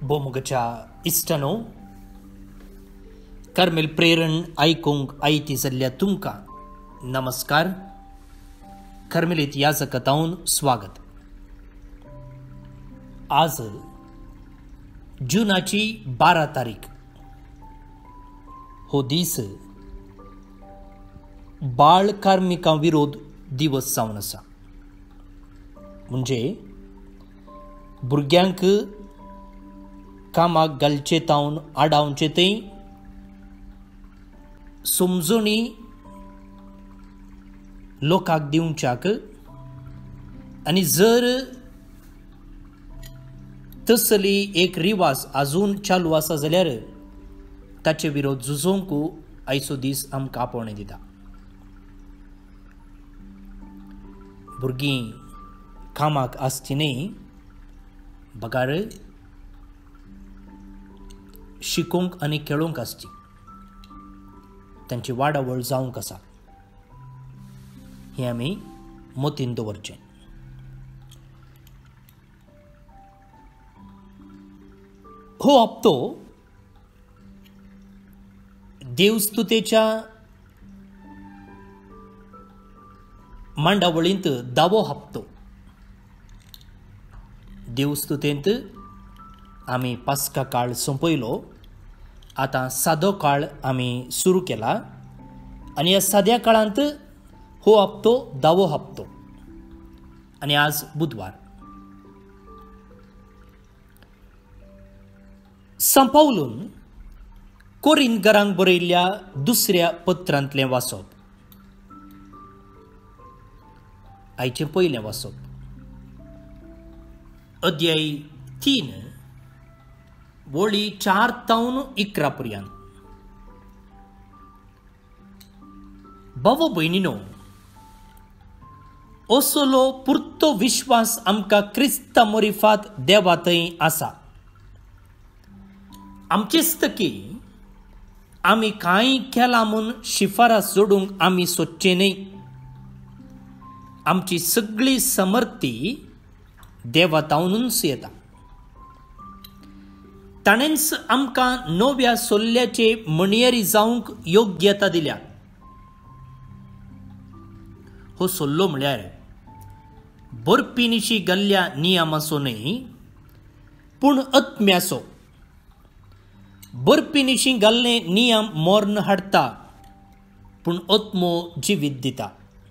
भोमुगच्या इश्टानो Carmel प्रेरण आयकूंक आयती जाल्ल्या तुमकां नमस्कार. कार्मेलीत याजकतावन स्वागत. आज जुनाची 12 तारीख हो दीस बाळ कार्मिकां विरोध दिवस जावन आसा. म्हणजे भुरग्यांक कामाक घालचे तावन आडावचे थंय समजणी लोकांक दिवच्याक आनी जर तसली एक रिवाज आजून चालू आसा जाल्यार ताचे विरोध झुजोवंक आयचो दीस आमकां आपोवणें दिता. भुरगीं कामाक आसची न्ही, बगार शिकोवंक आनी खेळोवंक आसची. तांची वाडावळ जावंक आसा हें आमी मतीन दवरचें. हो हप्तो देवस्तुतेच्या मांडावळींत 10वो हप्तो. देवस्तुतेंत आमी पास्का काळ सोंपयलो. आतां सादो काळ आमी सुरू केला आनी ह्या साद्या काळांत हो हप्तो 10वो हप्तो आनी आज बुधवार. सांपावलून कोरिंथकारांक बरयल्ल्या दुसऱ्या पत्रांतलें वाचप. आयचें पयलें वाचप अध्याय 3 वळी 4 तावन 11 पर्यंत. भावो भयणीनो, असलो पुर्तो विश्वास आमकां क्रिस्ता मोरिफात देवा थंय आसा. आमचेस्तकी आमी कांय केलां म्हूण शिफारस जोडूंक आमी सोदचे न्ही. आमची सगळी समर्थी देवातावनूच येता. ताणेंच आमकां नव्या सोल्ल्याचे मणयेरी जावंक योग्यता दिल्या. हो सोल्लो म्हळ्यार बरपीनिशी घाल्ल्या नियमाचो न्ही, पूण आत्म्याचो. बरपीनिशी घाल्ले नियम मोर्न हाडटा, पूण आत्मो जिवीत दिता.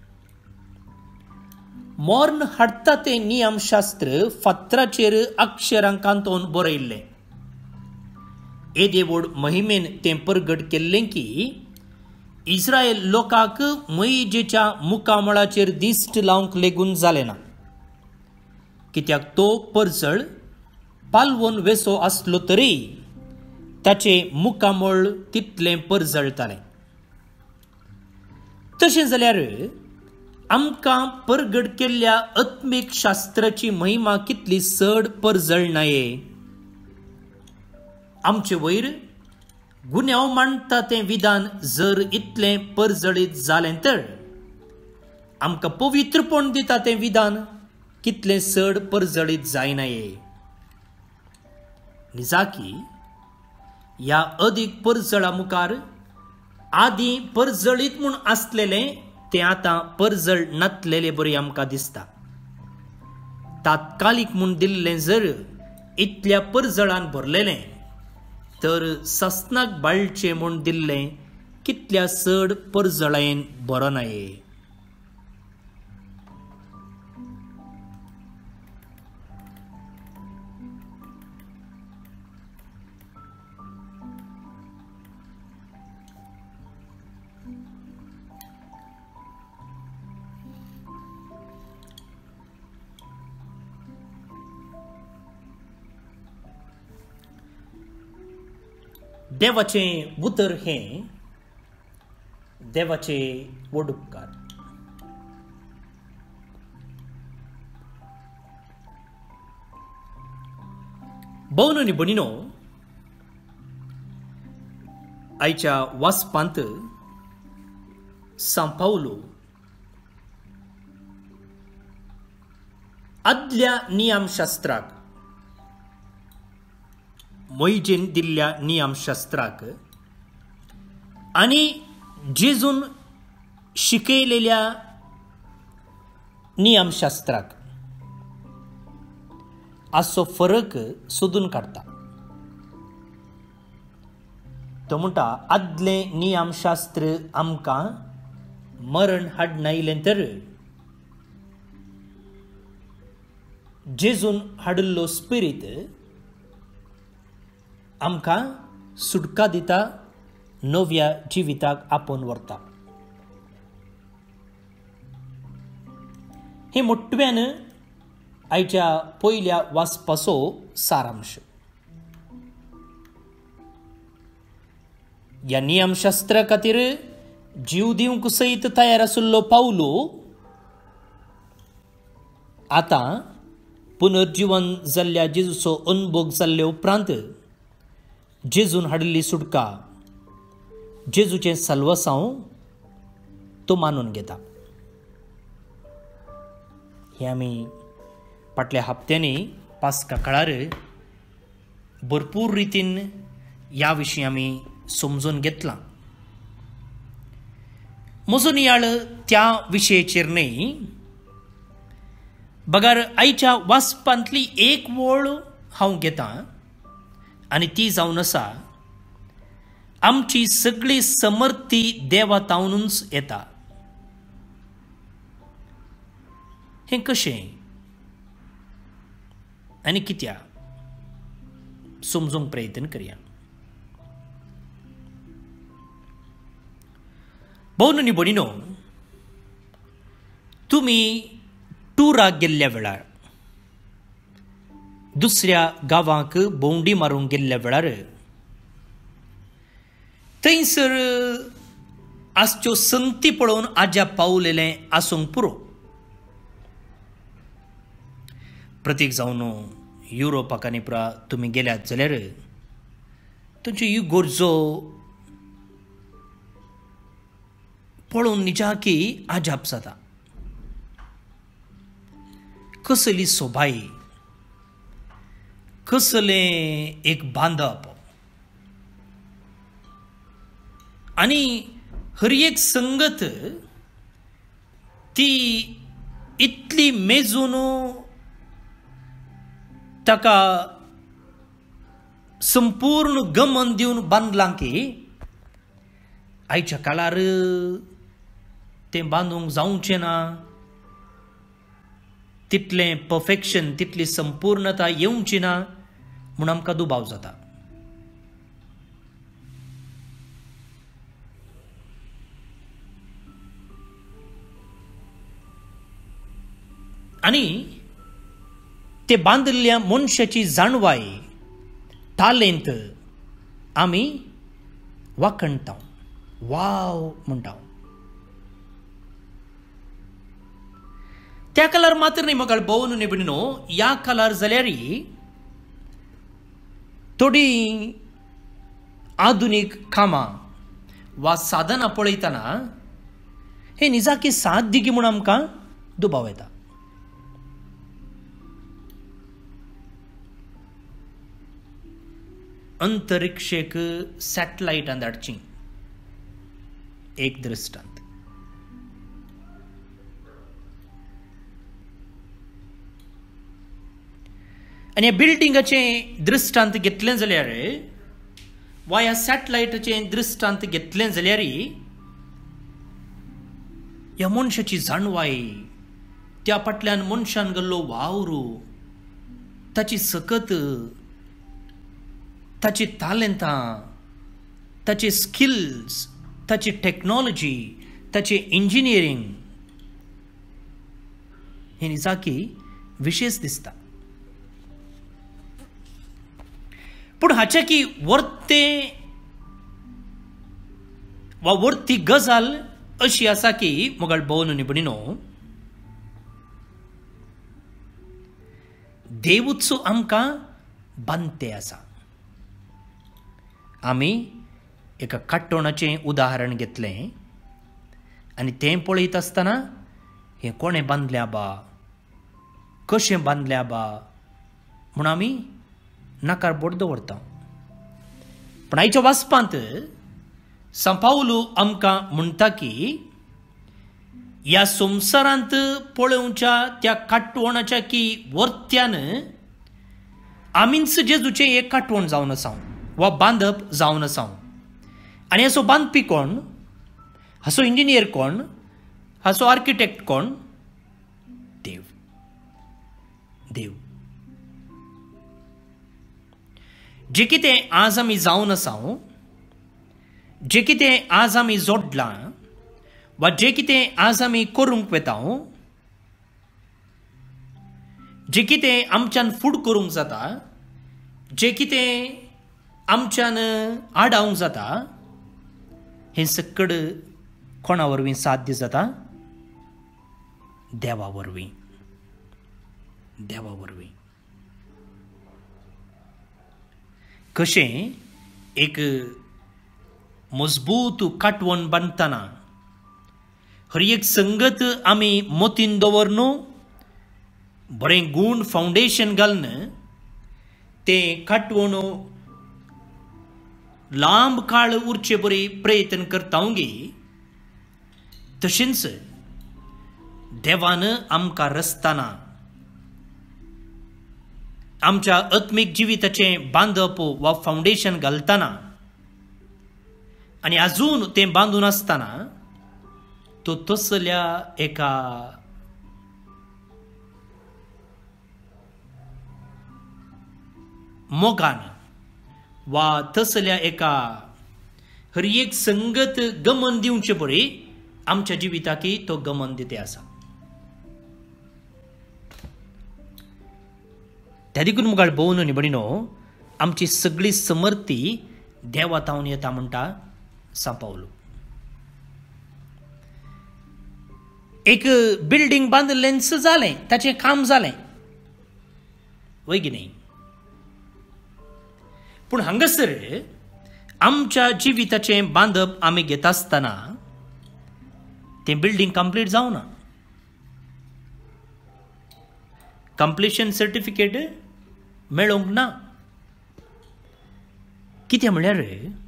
मोर्न हाडटा तें नियमशास्त्र फातराचेर अक्षरां कांतोवन बरयल्लें. देवोड महिमेन तें परगट केल्लें की इस्रायल लोकांक मोइजेच्या मुखामळाचेर दिश्ट लावंक लेगून जालें ना, कित्याक तो परजळ पालवोन वेसो आसलो तरी ताचें मुखामळ तितलें परजळतालें. तशें जाल्यार आमकां परगट केल्ल्या आत्मीक शास्त्राची महिमा कितली चड परजळनाये. आमचे वयर गुन्यांव मांडटा तें विधान जर इतलें परजळीत जालें तर आमकां पवित्रपण दिता तें विधान कितलें चड परजळीत जायनाये. निजाकी ह्या अदीक परजळा मुखार आदीं परजळीत म्हूण आसलेलें तें आतां परजळ नातलेलें बरें आमकां दिसता. तात्कालीक म्हूण दिल्लें जर इतल्या परजळान भरलेलें तर सस्नाक बाळचें म्हूण दिल्लें कितल्या चड परजळेन बरोनाये. देवाचें उतर हें देवाचे व्हड उपकार. भोवन आनी भयणीनो, आयच्या वाचपांत सांपावलो आदल्या नियमशास्त्राक मोइजेन दिल्ल्या नियमशास्त्राक आणि जेजून शिकयलेल्या नियमशास्त्राक असो फरक सोदून काडटा. तो म्हणटा आदलें नियमशास्त्र आमकां मरण हाडनायलें तर जेजून हाडिल्लो स्पिरीट आमकां सुटका दिता, नव्या जिविताक आपोवन व्हरता. हे मोठ्यान आयच्या पयल्या वाचपाचो सारांश. ह्या नियमशास्त्रा खातीर जीव दिवंक सयत तयार आशिल्लो पावलो आतां पुनर्जीवन जाल्ल्या जेजूचो अनुभव जाल्ले उपरांत जेजून हाडिल्ली सुटका, जेजूचें साल्वसांव तो मानून घेता. हे आमी फाटल्या हप्त्यांनी पास्का काळार भरपूर रितीन ह्या विशीं आमी समजून घेतलां. म्हजो नियाळ त्या विशयाचेर न्हय, बगार आयच्या वाचपांतली एक वळ हांव घेतां आनी ती जावन आसा आमची सगळी समर्थी देवातावनूच येता. हें कशें आनी कित्याक समजूंक प्रयत्न करया. भोवन आनी भयणीनो, तुमी टुराक गेल्ल्या वेळार, दुसऱ्या गांवांक भोंवडी मारूंक गेल्ल्या वेळार थंयसर आसच्यो संगती पळोवन आज्या पावलेलें आसूंक पुरो. प्रतीक जावन युरोपाक आनी पुरा तुमी गेल्यात जाल्यार थंयच्यो ह्यो गरजो पळोवन निजाकी आजाप जाता. कसली सोबाई, कसलें एक बांदप आनी हर एक संगत ती इतली मेजून ताका संपूर्ण गमन दिवन बांदलां की आयच्या काळार तें बांदूंक जावचें ना, तितलें परफेक्शन, तितली संपूर्णता येवची ना म्हूण आमकां दुबाव जाता. आनी ते बांदिल्ल्या मनशाची जाणवाय, टालेंट आमी वाखणटा, वाव म्हणटा. त्या काळार मात्र न्ही म्हाका भोवन न्ही भयणीनो, ह्या काळार जाल्यार थोडी आधुनीक कामां वा साधनां पळयतना हे निजाकी साध्य गी म्हूण आमकां दुबाव येता. अंतरिक्षेक सॅटेलायटां धाडची एक दृश्टांत. आनी ह्या बिल्डिंगाचें दृश्टांत घेतलें जाल्यार वा ह्या सॅटेलायटाचें दृश्टांत घेतलें जाल्यार ह्या मनशाची जाणवाय, त्या फाटल्यान मनशान गेल्लो वावर, ताची सकत, ताची तालेंतां, ताचे स्किल्स, ताची टेक्नॉलॉजी, ताचे इंजिनियरींग हे निजाकी विशेष दिसता. पूण हाचे की वर्ते वा वर्ती गजाल अशी आसा की मोगाळ भोवन आनी भयणीनो, देवूच आमकां बांदते आसा. आमी एका काट्टोणाचें उदाहरण घेतलें आनी तें पळयत आसतना हें कोणें बांदल्या बा, कशें बांदल्या बा म्हूण आमी नाकार बोट दवरता. पण आयच्या वाचपांत सांपावलो आमकां म्हणटा की ह्या संवसारांत पळोवच्या त्या काटवणाच्या की वर्त्यान आमीच जेजूचें एक काटवण जावन आसा वा बांदप जावन आसा आनी हाचो बांदपी कोण, हाचो इंजिनियर कोण, हाचो आर्किटेक्ट कोण? देव. देव. जे कितें आज आमी जावन आसा, जे कितें आज आमी जोडलां वा जे कितें आज आमी करूंक वेता, जे कितें आमच्यान फूड करूंक जाता, जे कितें आमच्यान आडावंक जाता, हें सकड कोणा वरवीं साध्य जाता? देवा वरवीं. देवा वरवीं. कशें एक मजबूत काटवण बांदतना हर एक संगत आमी मोतीन दवरन बरें गूण फावंडेशन घालन तें काटवण लांब काळ उरचे बरे प्रयत्न करता गे, तशेंच देवान आमकां रचतना आमच्या आत्मीक जिविताचें बांदप वा फावंडेशन घालतना आनी आजून तें बांदून आसतना तो तसल्या एका मोगान वा तसल्या एका हर एक संगत गमन दिवचे बरे आमच्या जिविताकी तो गमन दिते आसा. त्या देखून मुखार भोवन न्ही बडिनो आमची सगळी समर्थी देवातावन येता म्हणटा सांपावलो. एक बिल्डींग बांदलेंच जालें, ताचें काम जालें वय की न्ही. पूण हांगासर आमच्या जिविताचें बांदप आमी घेता आसतना तें बिल्डींग कंप्लीट जावना. कंप्लिशन सर्टिफिकेट मेळोवंक ना. कितें म्हळ्यार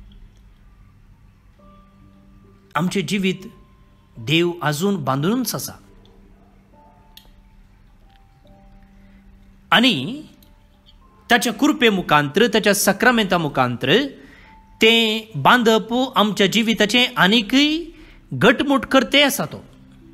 आमचें जिवीत देव आजून बांदूनच आसा आनी ताच्या कृपे मुखांतर, ताच्या सक्रामेंता मुखांतर तें बांदप आमच्या जिविताचें आनीकय घटमूट करते आसा तो.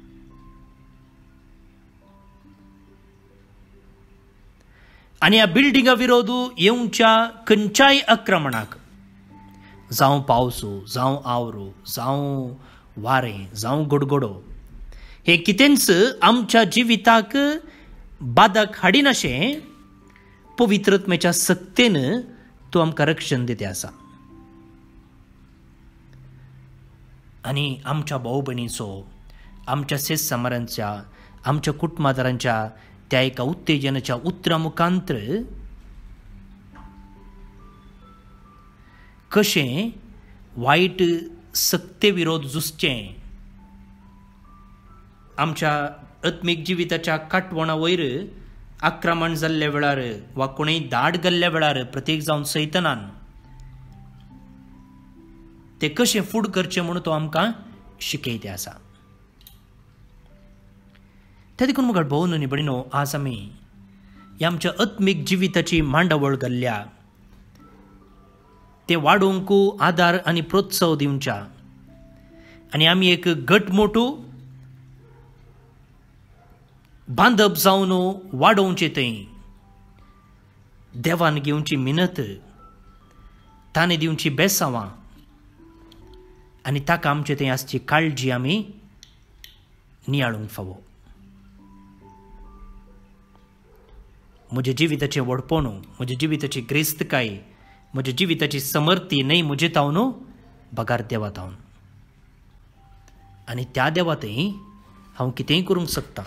आनी ह्या बिल्डिंगा विरोध येवच्या खंयच्याय आक्रमणाक, जावं पावसो, जावं आवरो, जावं वारें, जावं गडगडो, हे कितेंच आमच्या जिविताक बादक हाडिनाशें पवित्रत्मेच्या सक्तेन तो आमकां रक्षण दिते आसा. आनी आमच्या भाऊ भयणीचो, आमच्या शेज समारांच्या, आमच्या कुटुंबादारांच्या त्या एका उत्तेजनाच्या उतरा मुखांतर कशें वायट सक्ते विरोध झुजचें, आमच्या आत्मीक जिविताच्या काटवणा वयर आक्रमण जाल्ल्या वेळार वा कोणूय दाड घाल्ल्या वेळार प्रत्येक जावन सैतानान ते कशें फूड करचें म्हणून तो आमकां शिकयते आसा. त्या देखून मुखार भोवन न्ही बडिनो आज आमी ह्या आमच्या आत्मीक जिविताची मांडावळ घाल्ल्या ते वाडोवंक आदार आनी प्रोत्साह दिवच्या आनी आमी एक घटमोटू बांदप जावन वाडोवचें थंय देवान घेवची मिनत, ताणें दिवची बेसांवां आनी ताका आमचे थंय आसची काळजी आमी नियाळूंक फावो. म्हज्या जिविताचें व्हडपण, म्हज्या जिविताची क्रिस्तकाय, म्हज्या जिविताची समर्थी न्हय म्हजे तावन बगार देवा तावन. आनी त्या देवा थंय हांव कितेंय करूंक शकता.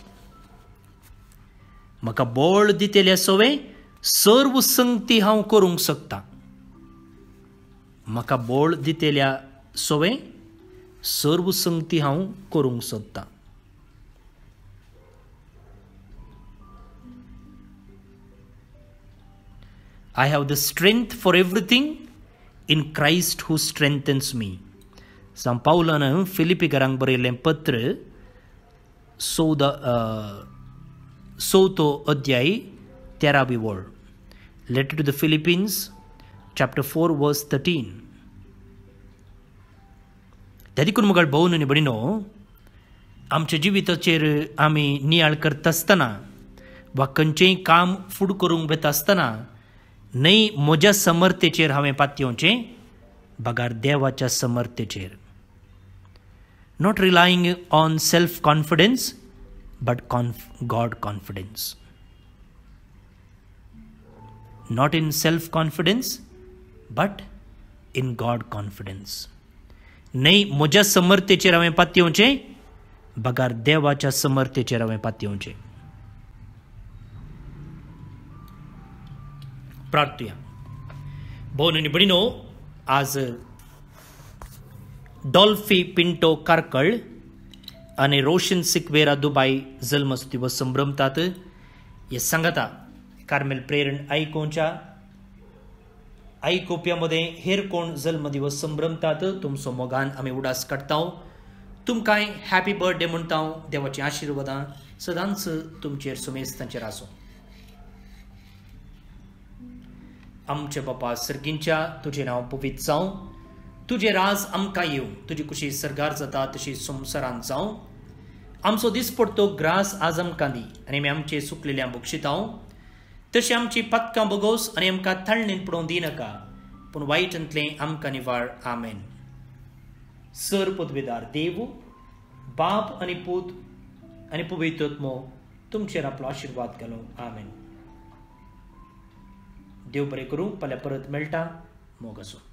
म्हाका बळ दितेल्या सवे सर्व संगती हांव करूंक शकता. म्हाका बळ दितेल्या सवे सर्व संगती हांव करूंक सोदता. I have the strength for everything in Christ who strengthens me. San Paulan Filippiकारांक बरयल्लें पत्र 14 अध्याय 13वी वळ. Letter to the Philippines, chapter 4, verse 13. त्या देखून मुगाळ भोवन आनी भयणीनो, आमच्या जिविताचेर आमी नियाळ करता आसतना वा खंयचेंय काम फुडें करूंक वेता आसतना न्हय म्हज्या समर्थेचेर हांवें पातयेवचें, बगार देवाच्या समर्थेचेर. Not relying on self-confidence, but God confidence. Not in self-confidence, but in God confidence. नाही म्हज्या समर्थेचेर हांवें पातयेवचें, बगार देवाच्या समर्थेचेर हांवें पातयेवचें. प्रार्थया. भोवन आनी भयणीनो, आज डॉल्फी पिंटो कारकळ आणि रोशन सिक्वेरा दुबाई जल्मस दिवस संभ्रमतात. हे सांगता कार्मेल प्रेरण आयकोप्यामध्ये हेर कोण जल्म दिवस संभ्रमतात तुमचो मोगान आमी उडास काडटा. तुमकांय हॅपी बर्थडे म्हणटा. देवाची आशिर्वादां सदांच तुमचेर सुमेस्तांचेर आसूं. आमचे बापा सर्गींच्या, तुजें नांव पवित्र जावं. तुजें राज आमकां येवं. तुजी कुशी सरगार जाता तशी संवसारांत जावं. आमचो दिसपडटो ग्रास आज आमकां दी आनी आमी आमचे सुकलेल्या बक्षिता. तशी आमची पथकां बगोस आनी आमकां थंडीन पडोवंक दिनाका, पूण वायटांतलें आमकां निवाळ. आमेन. सर पदवेदार देव, बाप आनी पूत आनी पवित्र आत्मो तुमचेर आपलो आशिर्वाद घालूं. आमेन. देव बरें करूं. फाल्यां परत मेळटा. मोग आसूं.